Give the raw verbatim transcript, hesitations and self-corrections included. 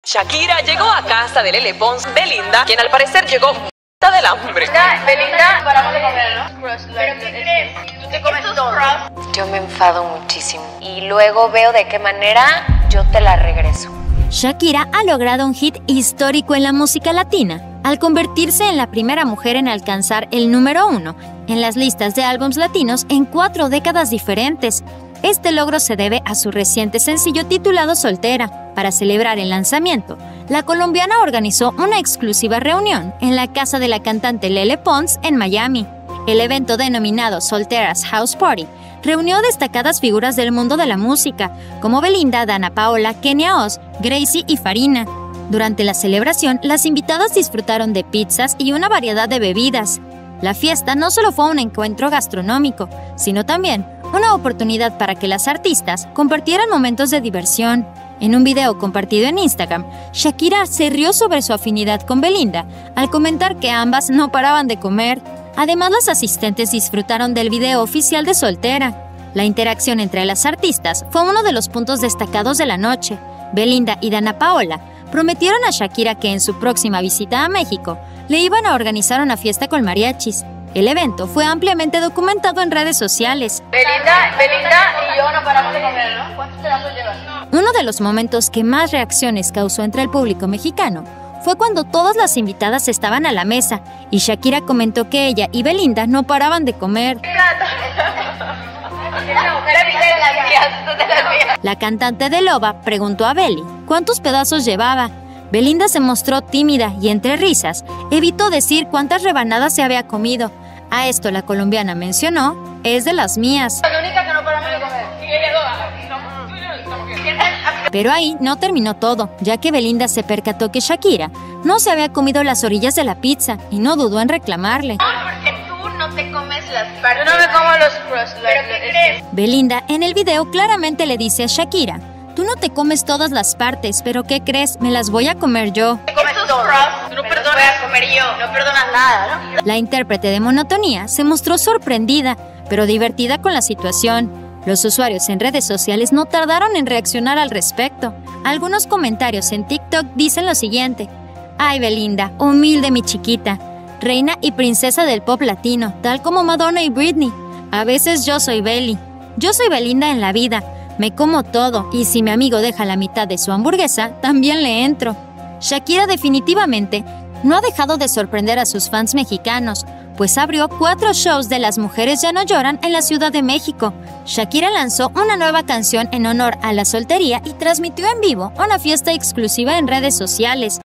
Shakira llegó a casa de Lele Pons, Belinda, quien al parecer llegó muerta del hambre. Belinda, paramos de comer, ¿no? ¿Pero qué crees? Tú te comes todo. Yo me enfado muchísimo y luego veo de qué manera yo te la regreso. Shakira ha logrado un hit histórico en la música latina, al convertirse en la primera mujer en alcanzar el número uno en las listas de álbumes latinos en cuatro décadas diferentes. Este logro se debe a su reciente sencillo titulado Soltera. Para celebrar el lanzamiento, la colombiana organizó una exclusiva reunión en la casa de la cantante Lele Pons en Miami. El evento denominado Soltera's House Party reunió destacadas figuras del mundo de la música, como Belinda, Dana Paola, Kenia Oz, Gracie y Farina. Durante la celebración, las invitadas disfrutaron de pizzas y una variedad de bebidas. La fiesta no solo fue un encuentro gastronómico, sino también una oportunidad para que las artistas compartieran momentos de diversión. En un video compartido en Instagram, Shakira se rió sobre su afinidad con Belinda al comentar que ambas no paraban de comer. Además, las asistentes disfrutaron del video oficial de Soltera. La interacción entre las artistas fue uno de los puntos destacados de la noche. Belinda y Dana Paola prometieron a Shakira que en su próxima visita a México le iban a organizar una fiesta con mariachis. El evento fue ampliamente documentado en redes sociales. Belinda, Belinda y yo no paramos de comer, ¿no? ¿Cuántos pedazos llevas? Uno de los momentos que más reacciones causó entre el público mexicano fue cuando todas las invitadas estaban a la mesa y Shakira comentó que ella y Belinda no paraban de comer. La cantante de Loba preguntó a Beli cuántos pedazos llevaba. Belinda se mostró tímida y entre risas evitó decir cuántas rebanadas se había comido. A esto la colombiana mencionó, es de las mías. La única que no paramos de comer. Pero ahí no terminó todo, ya que Belinda se percató que Shakira no se había comido las orillas de la pizza y no dudó en reclamarle. Porque tú no te comes las partes. Yo no me como los crusts. ¿Pero qué crees? Belinda en el video claramente le dice a Shakira, tú no te comes todas las partes, pero ¿qué crees? Me las voy a comer yo. Te comes todo. Tú no perdonas. Voy a comer yo. No perdonas nada, ¿no? La intérprete de Monotonía se mostró sorprendida, pero divertida con la situación. Los usuarios en redes sociales no tardaron en reaccionar al respecto. Algunos comentarios en TikTok dicen lo siguiente: ay Belinda, humilde mi chiquita, reina y princesa del pop latino, tal como Madonna y Britney. A veces yo soy Beli. Yo soy Belinda en la vida. Me como todo y si mi amigo deja la mitad de su hamburguesa, también le entro. Shakira definitivamente no ha dejado de sorprender a sus fans mexicanos, pues abrió cuatro shows de Las Mujeres Ya No Lloran en la Ciudad de México. Shakira lanzó una nueva canción en honor a la soltería y transmitió en vivo una fiesta exclusiva en redes sociales.